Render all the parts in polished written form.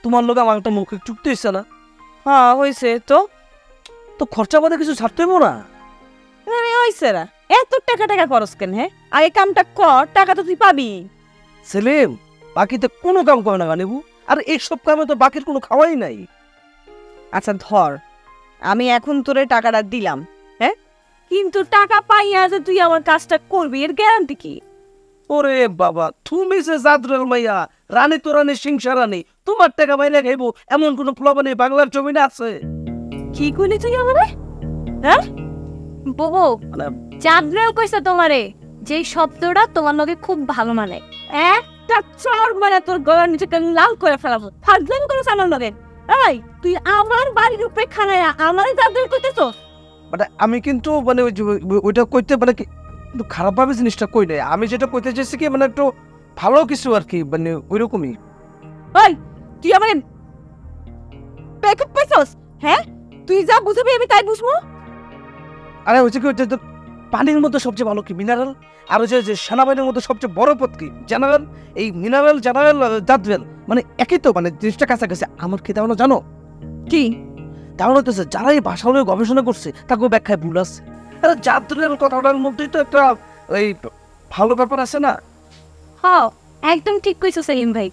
তোমার লোক আমার একটা মৌখিক চুক্তি হয়েছে না? হ্যাঁ হয়েছে তো। তো খরচা বাদে কিছু ছাড়তে হইব না? হয়েছে না, এত টাকা টাকা খরচ কেন? হ্যাঁ আগে কামটা কর, টাকা তো তুই পাবি। সেলিম বাকিতে কোনো কাম করে না গানিবু, আর এইসব কামে তো বাকির কোনো খাওয়াই নাই। আচ্ছা ধর, আমি এখন তোরে টাকাটা দিলাম, হ্যাঁ, কিন্তু টাকা পাইয়া যে তুই আমার কাজটা করবি এর গ্যারান্টি কি? ওরে বাবা, তুমি যে জাদরেল মাইয়া, রানী তো রানী, সিংসা রানী, তোমার টাকা পাইলে খাইবো এমন কোন ফ্লবানি বাংলার জমিনে আছে? কি কইলি তুই আমারে? হ্যাঁ বউ, জাদরেল কইছে তোমারে, যেই শব্দটা তোমার লগে খুব ভালো মানে। একটা চড় মানে তোর গলার নিচে লাল করে ফেলাবো। ফাজলামি করছ আমার লগে? এই তুই আমার বাড়ির উপরে খানায় আমারে জাদরেল কইতেছস? মানে আমি কিন্তু মানে ওইটা কইতে মানে কি একটু খারাপ ভাবে জিনিসটা কই নাই, আমি যেটা কইতে চাইছি কি মানে একটু ভালো কিছু আর কি, মানে ওইরকমই। ওই তুই আমারে ব্যাকআপ পাইছস? হ্যাঁ তুই যা বুঝাবি আমি তাই বুঝবো। আরে হচ্ছে কি, ওইটা তো পানির মধ্যে সবচেয়ে ভালো কি মিনারেল, আর হচ্ছে যে সেনাবাহিনীর মধ্যে সবচেয়ে বড় পদ কি জেনারেল। এই মিনারেল জেনারেল জাদরেল মানে একই তো, মানে জিনিসটা কাছাকাছি। আমার কি তেমন জানো কি তেমন হতেছে, যারা এই ভাষা নিয়ে গবেষণা করছে তাকে ব্যাখ্যায় ভুল আছে। আরে জাদরেল কথাটার মধ্যেই তো একটা ওই ভালো ব্যাপার আছে না? হ্যাঁ একদম ঠিক কইছো সেলিম ভাই।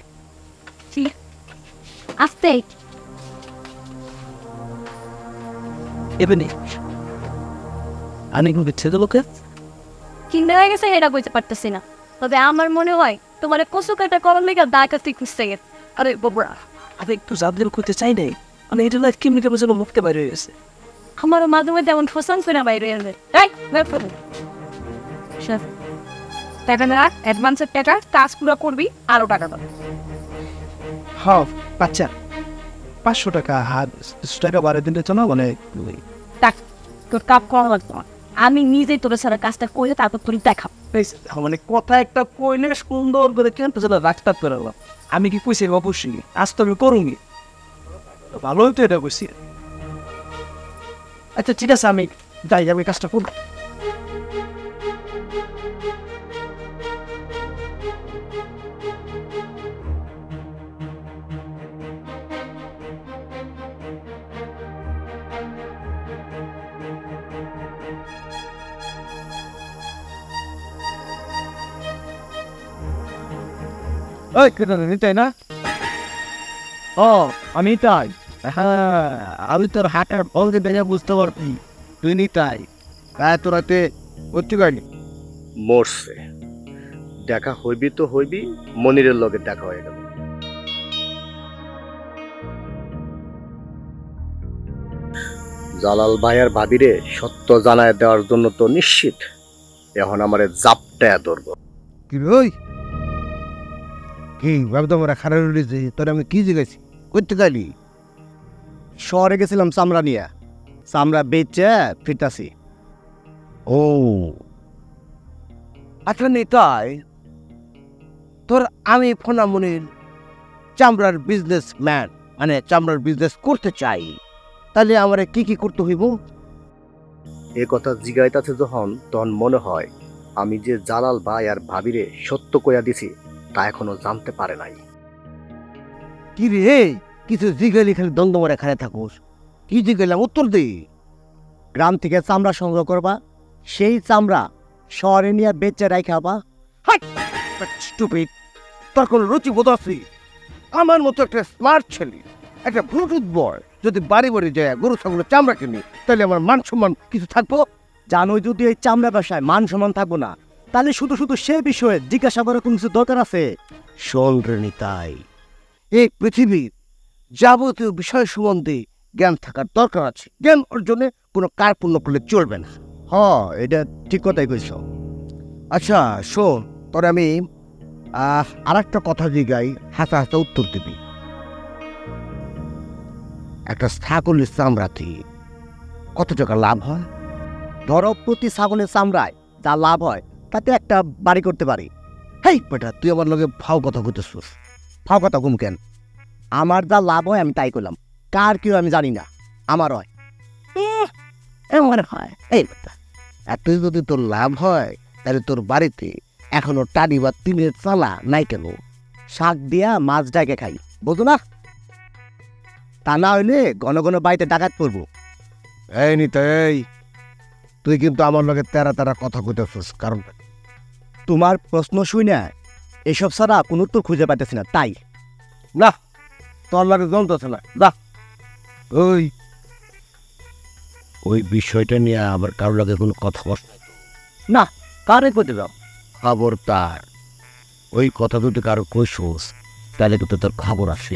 আস্তে এমনি আমি কিন্তু ছেড়ে লোকে কিনে হয়ে গেছে এটা কইতে পারতেছি না, তবে আমার মনে হয় তোমার কচু কাটা করার লেগে দায় কাছে খুঁজতে গেছে। আরে বাবা, আমি একটু জাদরেল করতে চাই নাই, মানে এটা না কেমনি কেমন যেন মুখতে বাইরে হয়ে গেছে। আমারও মাঝে মধ্যে এমন ফসান করে বাইরে এলে টাকা না, অ্যাডভান্সের টাকা, কাজ পুরো করবি, আরো টাকা পাবি। হ্যাঁ বাচ্চা 500 টাকা হাত টাকা বাড়ে দিলে তো না, মানে তোর কাপ কম লাগতো না, আমি নিজেই তোর সারা কাজটা করে তারপর তোর দেখা। মানে কথা একটা কইলে সুন্দর করে কেন রাখতে পারলাম, আমি কি কইছি অবশ্যই আজ তো আমি করুনি, ভালোই তো এটা কইছি। আচ্ছা ঠিক আছে, আমি যাই, আমি কাজটা করবো। ওই কেন নিতাই না? ও আমি তাই, হ্যাঁ আমি তোর হাটার বলতে বেজা বুঝতে পারবি তুই নিতাই, তোরাতে করতে পারিনি। মরছে, দেখা হইবি তো হইবি, মনিরের লগে দেখা হয়ে গেল। জালাল ভাইয়ার ভাবিরে সত্য জানায় দেওয়ার জন্য তো নিশ্চিত এখন আমারে জাপটায়া ধরব। কি ওই কি ভাবতো আমরা খারাপ রয়েছে, তোর আমি কি জিজ্ঞাসি করতে গেলি? শহরে গেছিলাম চামড়া নিয়ে, চামড়া বেচে ফিরতাছি। ও আচ্ছা নিতাই, তোর আমি ফোনামনির চামড়ার বিজনেসম্যান, মানে চামড়ার বিজনেস করতে চাই, তাহলে আমার কি কি করতে হইব? এ কথা জিগাইতাছে যখন, তখন মনে হয় আমি যে জালাল ভাই আর ভাবিরে সত্য কইয়া দিছি তা এখনো জানতে পারে নাই। কি রে কিছু জিগাইলি খালি দ্বন্দ্ব মরে এখানে থাকুস, কি জিগাইলাম উত্তর দে। গ্রাম থেকে চামড়া সংগ্রহ করবা, সেই চামড়া শহরে নিয়ে বেচে রাখাবা। স্টুপিড, তোর কোনো রুচি বোধ আছে? আমার মতো একটা স্মার্ট ছেলে, একটা ব্লুটুথ বয় যদি বাড়ি বাড়ি যায় গরু ছাগলের চামড়া কিনি, তাহলে আমার মান সম্মান কিছু থাকবো? জানোই যদি এই চামড়া ব্যবসায় মান সম্মান থাকবো না, তাহলে শুধু শুধু সে বিষয়ে জিজ্ঞাসা করার কোনো কিছু দরকার আছে? শোন রে নিতাই, এই পৃথিবীর যাবতীয় বিষয় সম্বন্ধে জ্ঞান থাকার দরকার আছে, জ্ঞান অর্জনে কোনো কার্পণ্য করলে চলবে না। হ্যাঁ এটা ঠিক কথাই কইছ। আচ্ছা শোন, তোর আমি আর একটা কথা জিগাই, হাসা হাসা উত্তর দিবি। একটা ছাগলের চামড়াতে কত টাকা লাভ হয়? ধরো প্রতি ছাগলের চামড়ায় যা লাভ হয় তাতে একটা বাড়ি করতে পারি। হেই বেটা, তুই আমার লগে ফাও কথা কইতেছিস। ফাও কথা কম কেন? আমার যা লাভ হয় আমি তাই করলাম, কার কেউ আমি জানি না, আমার হয়। এমন হয় এই বেটা, এতই যদি তোর লাভ হয় তাহলে তোর বাড়িতে এখনো টালি বা টিনের চালা নাই কেন? শাক দিয়া মাছ ডাকে খাই, বুঝো না? তা না হইলে ঘন ঘন বাড়িতে ডাকাত পড়বো। এই নিতাই, তুই কিন্তু আমার লগে তেরা তেরা কথা কইতেছিস, কারণ তোমার প্রশ্ন শুই না এসব ছাড়া কোনো উত্তর খুঁজে পাইতেছি না, তাই না তোর লাগে জমতেছে না। যা ওই ওই বিষয়টা নিয়ে আবার কারোর লাগে কোনো কথা বস না কারে করতে যাও। খবর তার ওই কথা দুটো কারো কইসোস তাহলে কিন্তু তোর খবর আসে।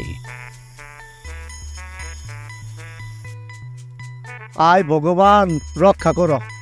আয় ভগবান রক্ষা করো।